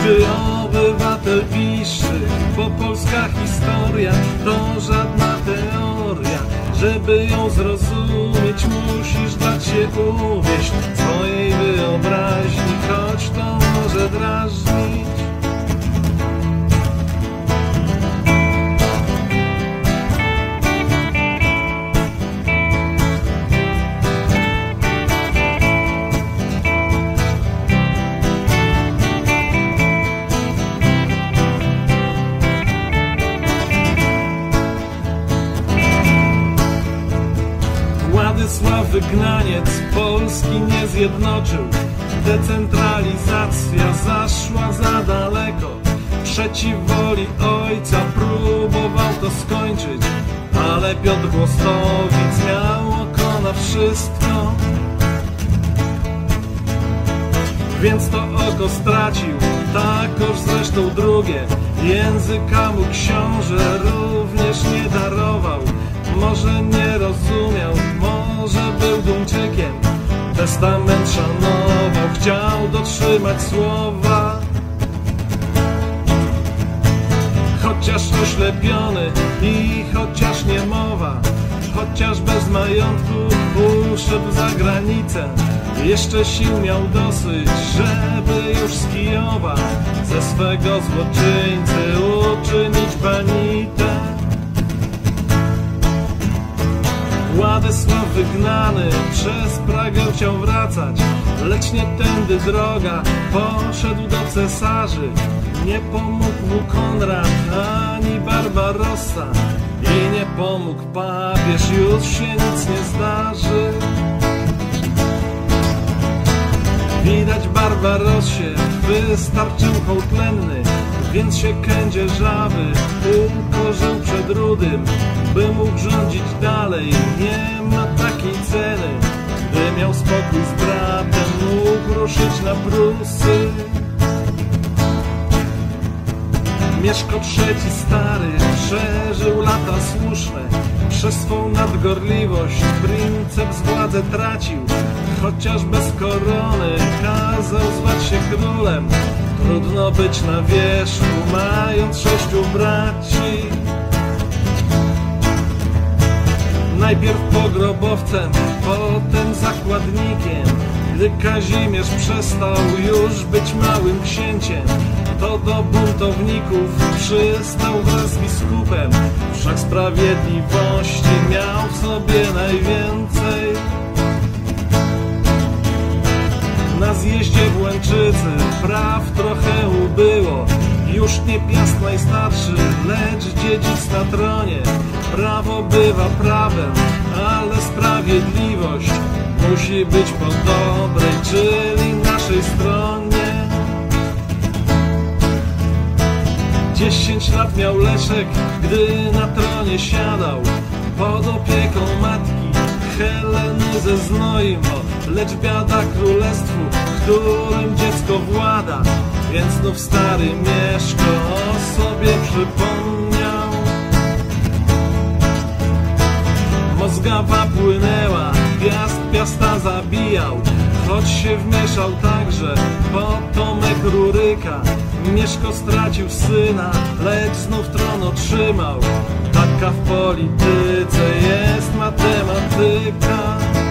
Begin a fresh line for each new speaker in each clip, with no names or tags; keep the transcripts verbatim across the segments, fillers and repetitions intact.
Gdy obywatel pisze, bo polska historia to żadna teoria. Żeby ją zrozumieć, musisz dać się uwieść swojej wyobraźni, choć to może drażnić. Władysław wygnaniec Polski nie zjednoczył. Decentralizacja zaszła za daleko. Przeciw woli ojca próbował to skończyć, ale Piotr Głostowic miał oko na wszystko. Więc to oko stracił, takoż zresztą drugie. Języka mu książę również nie darował. Może nie rozumiał, może był Duńczykiem. Testament szanował, chciał dotrzymać słowa. Chociaż oślepiony i chociaż niemowa, chociaż bez majątku uszedł za granicę, jeszcze sił miał dosyć, żeby już z Kijowa ze swego złoczyńcy uczynić banitę. Władysław wygnany przez Pragę chciał wracać, lecz nie tędy droga, poszedł do cesarzy. Nie pomógł mu Konrad ani Barbarossa i nie pomógł papież, już się nic nie zdarzy. Widać Barbarossie wystarczył hołd lenny, więc się kędzierzawy ukorzył przed Rudym. By mógł rządzić dalej, nie ma takiej ceny. By miał spokój z bratem, mógł ruszyć na Prusy. Mieszko trzeci stary przeżył lata słuszne. Przez swą nadgorliwość princeps władzę tracił. Chociaż bez korony kazał zwać się królem. Trudno być na wierzchu, mając sześciu braci. Najpierw pogrobowcem, potem zakładnikiem. Gdy Kazimierz przestał już być małym księciem, to do buntowników przystał wraz z biskupem. Wszak sprawiedliwości miał w sobie najwięcej. Na zjeździe w Łęczycy praw trochę ubyło. Już nie piast najstarszy, lecz dziedzic na tronie. Prawo bywa prawem, ale sprawiedliwość musi być po dobrej, czyli naszej stronie. Dziesięć lat miał Leszek, gdy na tronie siadał, pod opieką matki Heleny ze Znojmo. Lecz biada królestwu, którym dziecko włada, więc znów stary Mieszko o sobie przypomniał. Mozgawa płynęła, piast piasta zabijał, choć się wmieszał także potomek Ruryka. Mieszko stracił syna, lecz znów tron otrzymał. Taka w polityce jest matematyka.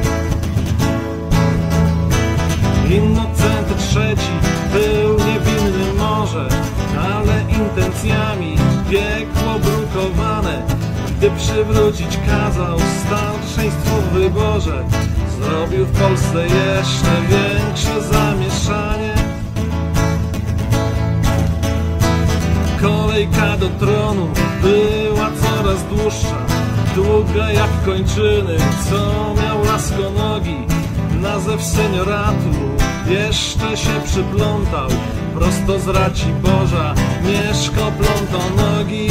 Innocenty trzeci był niewinny może, ale intencjami piekło brukowane. Gdy przywrócić kazał starszeństwo w wyborze, zrobił w Polsce jeszcze większe zamieszanie. Kolejka do tronu była coraz dłuższa, długa jak kończyny, co miał laskonogi. Na zew senioratu jeszcze się przyplątał, prosto z Raciborza Mieszko plątonogi.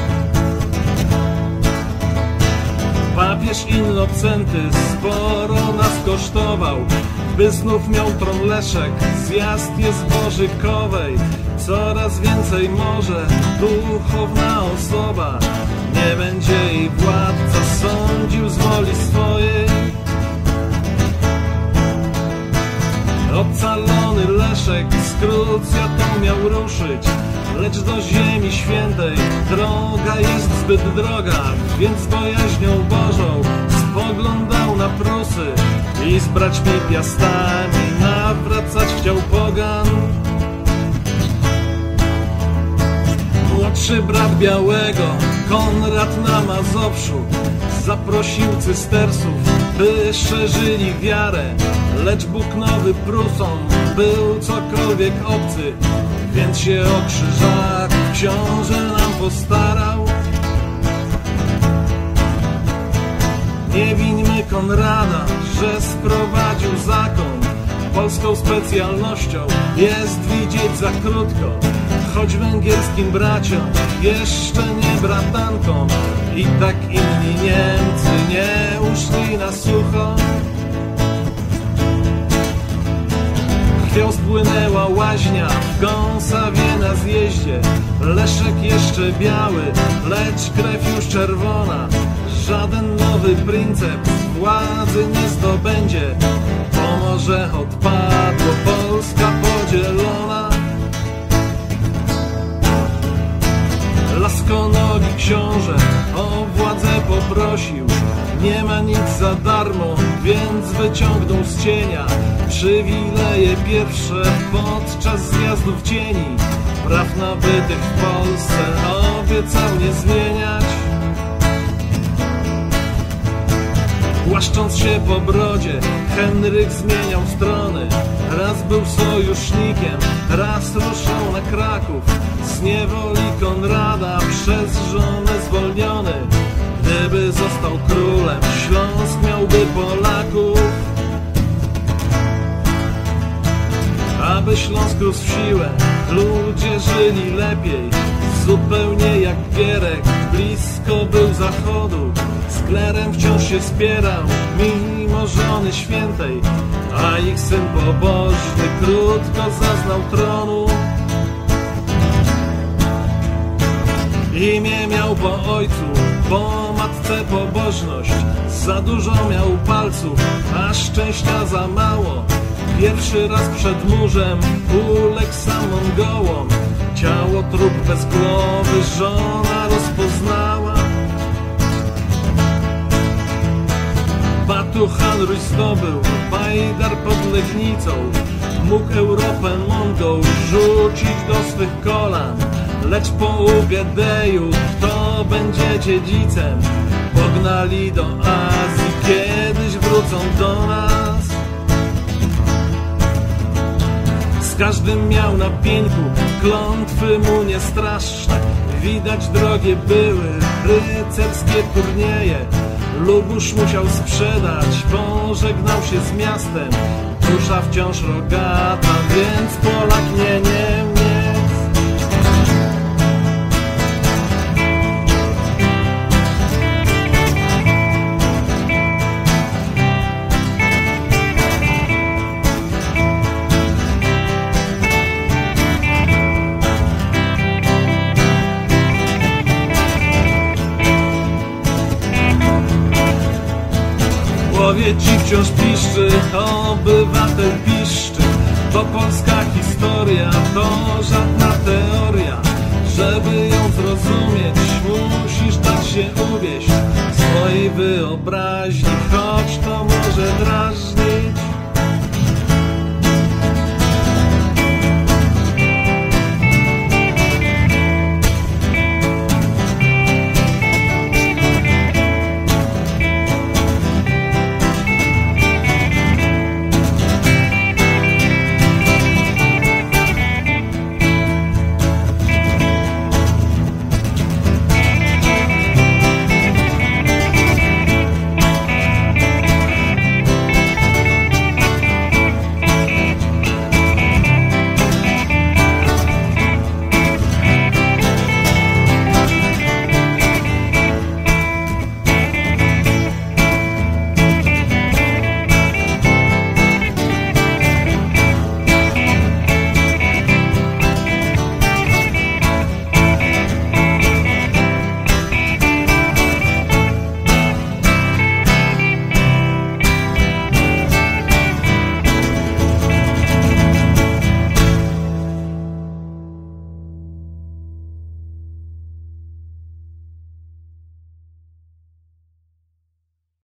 Papież Innocenty sporo nas kosztował, by znów miał tron Leszek, zjazd jest Bożykowej. Coraz więcej może duchowna osoba, nie będzie jej władca sądził z woli swojej. Ocalony Zmęczony Leszek z krucjatą miał ruszyć, lecz do ziemi świętej droga jest zbyt droga, więc z bojaźnią Bożą spoglądał na Prusy i z braćmi Piastami nawracać chciał pogan. Młodszy brat Białego, Konrad na Mazowszu, zaprosił cystersów, by szerzyli wiarę, lecz Bóg nowy Prusom był cokolwiek obcy, więc się o krzyżak książę nam postarał. Nie wińmy Konrada, że sprowadził zakon. Polską specjalnością jest widzieć za krótko, choć węgierskim braciom jeszcze nie bratankom. I tak inni Niemcy nie uszli na sucho. Krwią spłynęła łaźnia w Gąsawie na zjeździe. Leszek jeszcze biały, lecz krew już czerwona. Żaden nowy princeps władzy nie zdobędzie, bo może odpadło Polska podzielona. Laskonogi książę o władzę poprosił, nie ma nic za darmo, więc wyciągnął z cienia przywileje pierwsze podczas zjazdów cieni. Praw nabytych w Polsce obiecał nie zmieniać. Głaszcząc się po brodzie, Henryk zmieniał strony. Raz był sojusznikiem, raz ruszał na Kraków. Z niewoli Konrada przez żonę zwolniony. Gdyby został królem, Śląsk miałby Polaków. Aby Śląsk rósł w siłę, ludzie żyli lepiej. Zupełnie jak Gierek, blisko był zachodu. Z klerem wciąż się spierał, mimo żony świętej, a ich syn pobożny krótko zaznał tronu. Imię miał po ojcu, po matce pobożność. Za dużo miał palców, a szczęścia za mało. Pierwszy raz przed murzem uległ sam Mongołom. Ciało trup bez głowy żona rozpoznała. Batuchan Ruś zdobył, Bajdar pod Legnicą. Mógł Europę Mongol rzucić do swych kolan. Lecz po Ugedeju kto będzie dziedzicem? Pognali do Azji, kiedyś wrócą do nas. Z każdym miał na pieńku klątwy mu niestraszne. Widać drogie były rycerskie turnieje. Lubusz musiał sprzedać, pożegnał się z miastem. Dusza wciąż rogata, więc Polak nie Niemiec. Łowie ci wciąż piszczy, obywatel piszczy, bo polska historia to żadna teoria. Żeby ją zrozumieć, musisz dać się uwieść swojej wyobraźni.